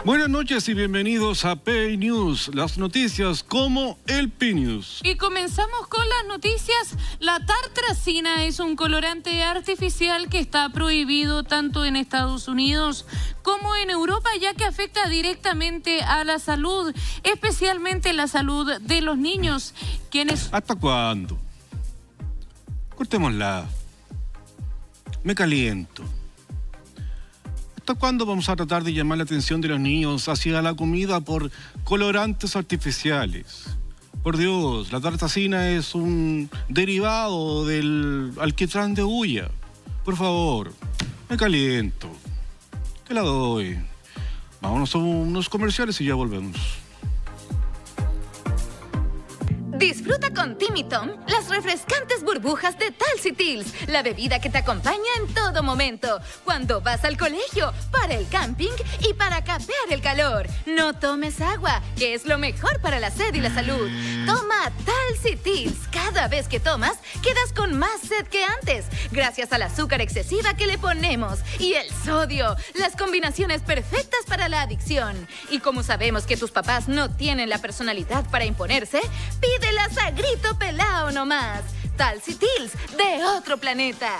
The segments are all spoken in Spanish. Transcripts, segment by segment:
Buenas noches y bienvenidos a P News, las noticias como el P News. Y comenzamos con las noticias. La tartrazina es un colorante artificial que está prohibido tanto en Estados Unidos como en Europa, ya que afecta directamente a la salud, especialmente la salud de los niños, quienes... ¿Hasta cuándo? Cortémosla. Me caliento. ¿Hasta cuándo vamos a tratar de llamar la atención de los niños hacia la comida por colorantes artificiales? Por Dios, la tartrazina es un derivado del alquitrán de hulla. Por favor, me caliento. Te la doy. Vámonos a unos comerciales y ya volvemos. Disfruta con Timmy Tom las refrescantes burbujas de Talsy-Tils, la bebida que te acompaña en todo momento, cuando vas al colegio, para el camping y para capear el calor. No tomes agua, que es lo mejor para la sed y la salud. Toma Talsy-Tils. Cada vez que tomas, quedas con más sed que antes, gracias al azúcar excesiva que le ponemos y el sodio, las combinaciones perfectas para la adicción. Y como sabemos que tus papás no tienen la personalidad para imponerse, pídelas a grito pelao nomás. Talsy-Tils, de otro planeta.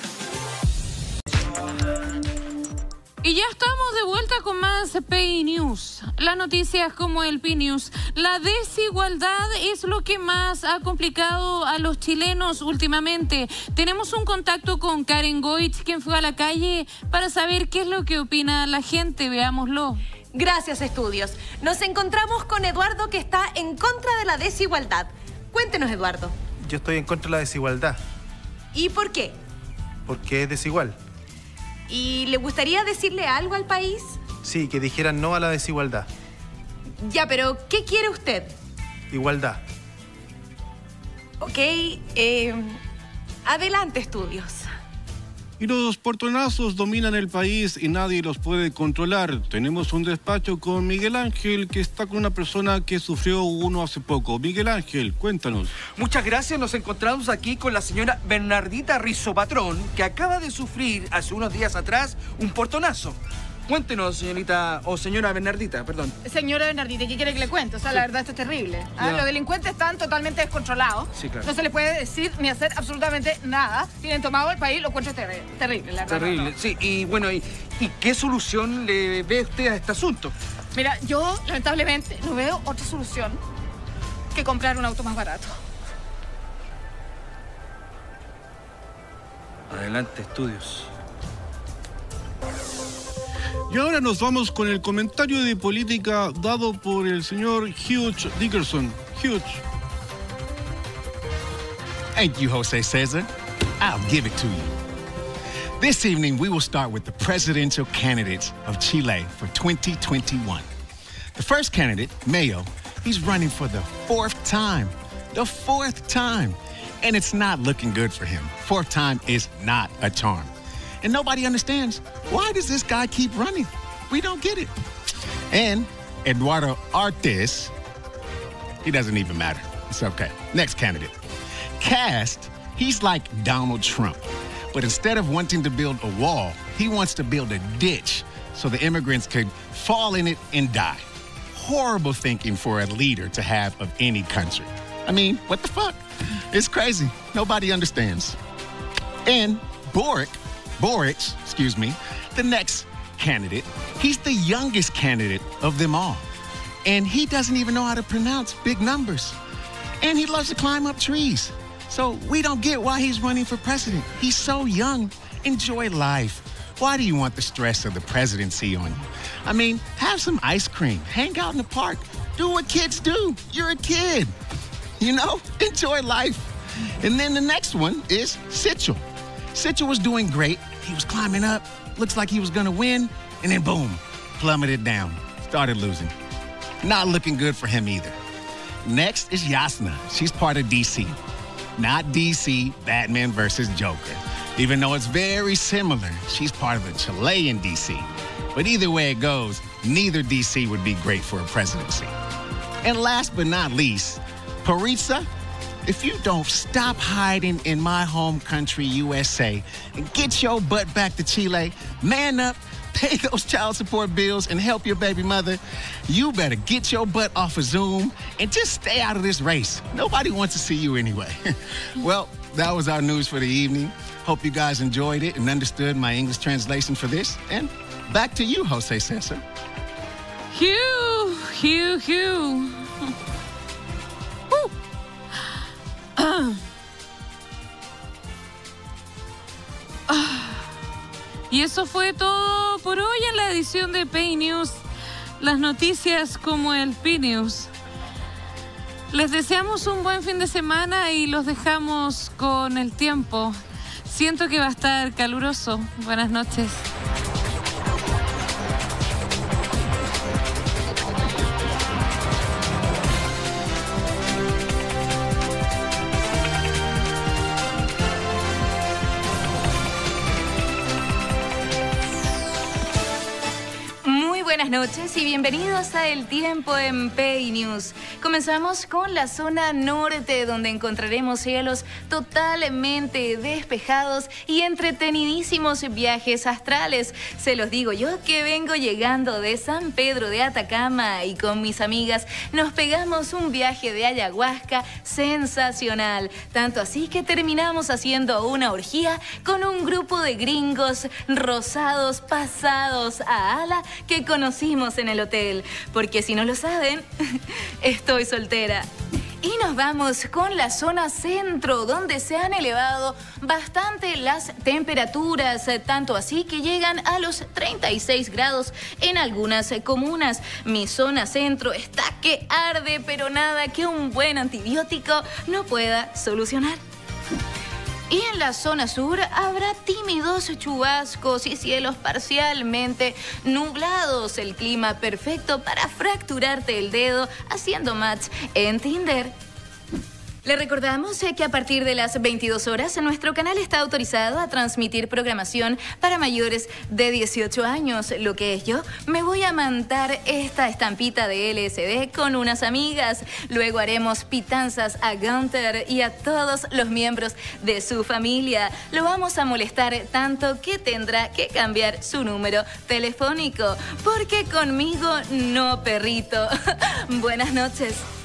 Y ya estamos de vuelta con más P News. Las noticias como el P News. La desigualdad es lo que más ha complicado a los chilenos últimamente. Tenemos un contacto con Karen Goich, quien fue a la calle para saber qué es lo que opina la gente. Veámoslo. Gracias, Estudios. Nos encontramos con Eduardo, que está en contra de la desigualdad. Cuéntenos, Eduardo. Yo estoy en contra de la desigualdad. ¿Y por qué? Porque es desigual. ¿Y le gustaría decirle algo al país? Sí, que dijeran no a la desigualdad. Ya, pero ¿qué quiere usted? Igualdad. Ok, adelante, Estudios. Y los portonazos dominan el país y nadie los puede controlar. Tenemos un despacho con Miguel Ángel, que está con una persona que sufrió uno hace poco. Miguel Ángel, cuéntanos. Muchas gracias. Nos encontramos aquí con la señora Bernardita Rizzo Patrón, que acaba de sufrir hace unos días atrás un portonazo. Cuéntenos, señorita, o señora Bernardita, perdón. Señora Bernardita, ¿qué quiere que le cuente? O sea, la verdad, esto es terrible. Los delincuentes están totalmente descontrolados. Sí, claro. No se les puede decir ni hacer absolutamente nada. Tienen tomado el país, lo encuentro terrible, la verdad. Terrible, sí. Y bueno, ¿y qué solución le ve usted a este asunto? Mira, yo, lamentablemente, no veo otra solución que comprar un auto más barato. Adelante, Estudios. Y ahora nos vamos con el comentario de política dado por el señor Hugh Dickerson. Hugh. Thank you, Jose Cesar. I'll give it to you. This evening, we will start with the presidential candidates of Chile for 2021. The first candidate, Mayo, he's running for the fourth time. The fourth time. And it's not looking good for him. Fourth time is not a charm. And nobody understands, why does this guy keep running? We don't get it. And Eduardo Artes, he doesn't even matter. It's okay. Next candidate. Cast, he's like Donald Trump. But instead of wanting to build a wall, he wants to build a ditch so the immigrants could fall in it and die. Horrible thinking for a leader to have of any country. I mean, what the fuck? It's crazy. Nobody understands. And Boric, the next candidate, he's the youngest candidate of them all. And he doesn't even know how to pronounce big numbers. And he loves to climb up trees. So we don't get why he's running for president. He's so young. Enjoy life. Why do you want the stress of the presidency on you? I mean, have some ice cream. Hang out in the park. Do what kids do. You're a kid. You know, enjoy life. And then the next one is Sichel. Sichel was doing great. He was climbing up. Looks like he was going to win. And then boom, plummeted down. Started losing. Not looking good for him either. Next is Yasna. She's part of DC. Not DC, Batman versus Joker. Even though it's very similar, she's part of the Chilean DC. But either way it goes, neither DC would be great for a presidency. And last but not least, Paritza. If you don't stop hiding in my home country, USA, and get your butt back to Chile, man up, pay those child support bills and help your baby mother, you better get your butt off of Zoom and just stay out of this race. Nobody wants to see you anyway. Well, that was our news for the evening. Hope you guys enjoyed it and understood my English translation for this. And back to you, Jose Cesar. Hugh. Y eso fue todo por hoy en la edición de Pay News. Las noticias como el P-News. Les deseamos un buen fin de semana y los dejamos con el tiempo. Siento que va a estar caluroso. Buenas noches. Buenas noches y bienvenidos a El Tiempo en Pay News. Comenzamos con la zona norte, donde encontraremos cielos totalmente despejados y entretenidísimos viajes astrales. Se los digo yo, que vengo llegando de San Pedro de Atacama y con mis amigas nos pegamos un viaje de ayahuasca sensacional. Tanto así que terminamos haciendo una orgía con un grupo de gringos rosados pasados a ala que conocimos en el hotel, porque si no lo saben, estoy soltera. Y nos vamos con la zona centro, donde se han elevado bastante las temperaturas, tanto así que llegan a los 36 grados en algunas comunas. Mi zona centro está que arde, pero nada que un buen antibiótico no pueda solucionar. Y en la zona sur habrá tímidos chubascos y cielos parcialmente nublados. El clima perfecto para fracturarte el dedo haciendo match en Tinder. Le recordamos que a partir de las 22 horas nuestro canal está autorizado a transmitir programación para mayores de 18 años. Lo que es yo, me voy a mantar esta estampita de LSD con unas amigas. Luego haremos pitanzas a Gunther y a todos los miembros de su familia. Lo vamos a molestar tanto que tendrá que cambiar su número telefónico. Porque conmigo no, perrito. Buenas noches.